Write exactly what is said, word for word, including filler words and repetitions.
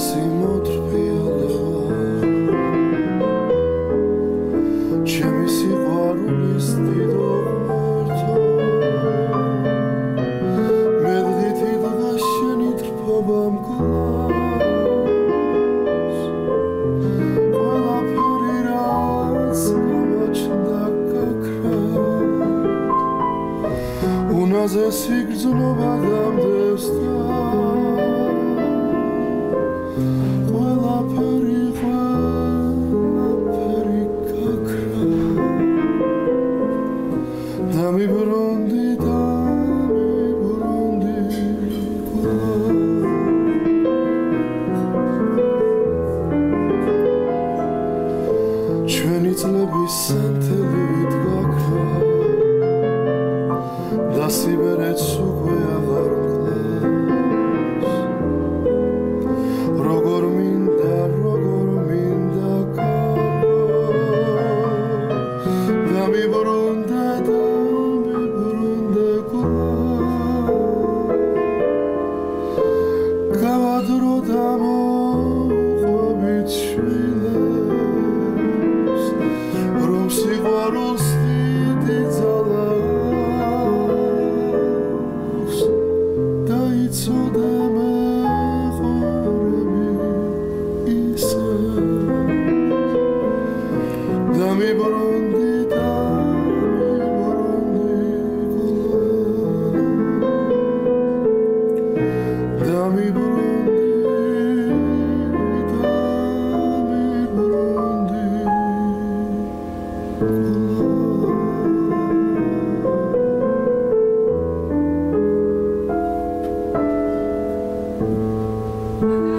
Dasi motrpialeva Čemi siqvarulis dido ღმერთო მე დღითი დღა შენი თრფობა მკლავს ყველაფერი რაც გამოჩნდა გაქრა უნაზე სიგრძნობა დამდევს და ყველაფერი ყველაფერი გაქრა დამიბრუნდი დამიბრუნდი ჩვენი წლების სანთელივით გაქრა და სიბერეც უკვე აღარ მკლავს როგორ მინდა როგორ მინდა დამიბრუნდა დამიბრუნდა გავადრო დამოყვებით შვილებს რომ სიყვარულს დიდი ძალა აქვს დაიცოდე მეყურები ისე დამიბრუნდი Thank you.